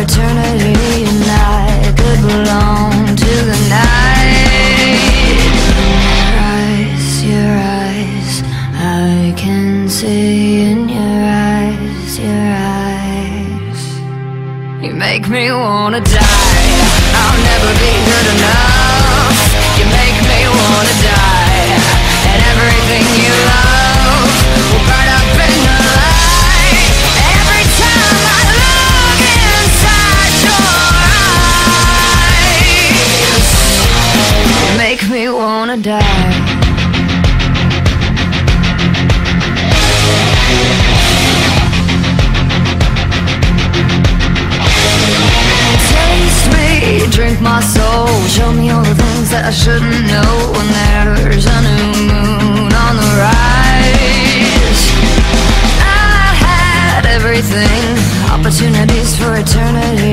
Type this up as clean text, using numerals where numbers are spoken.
eternity, and I could belong to the night. Your eyes, I can see in your eyes, your eyes. You make me wanna die. I'll never be good enough. You make me wanna die. And everything you love will burn up in the light. Every time I look inside your eyes, you make me wanna die. Drink my soul, show me all the things that I shouldn't know. When there's a new moon on the rise, I had everything, opportunities for eternity.